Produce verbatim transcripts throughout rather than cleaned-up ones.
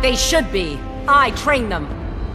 They should be. I train them.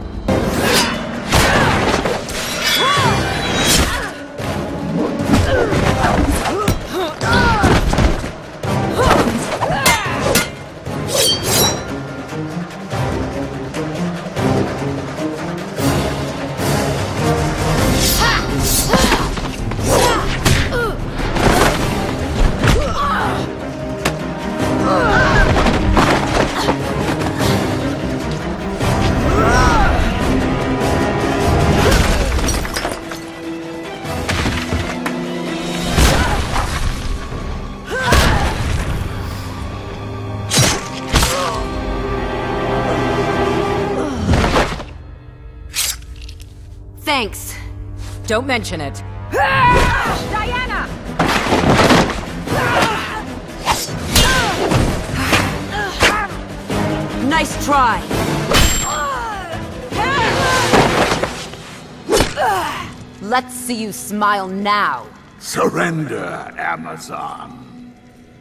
Thanks. Don't mention it. Diana! Nice try. Let's see you smile now. Surrender, Amazon.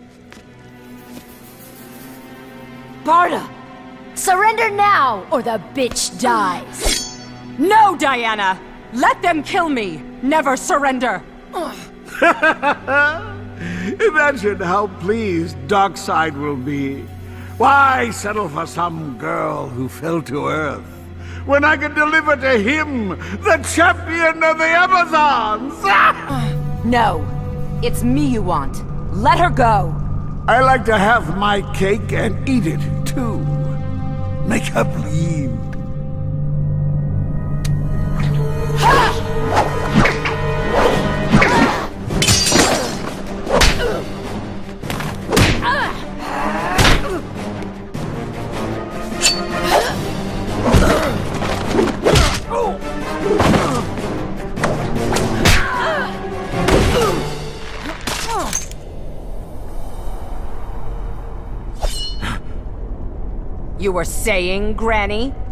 Barda! Surrender now, or the bitch dies. No, Diana! Let them kill me! Never surrender! Imagine how pleased Darkseid will be. Why settle for some girl who fell to Earth, when I can deliver to him, the champion of the Amazons? No. It's me you want. Let her go. I like to have my cake and eat it, too. Make her bleed. You were saying, Granny?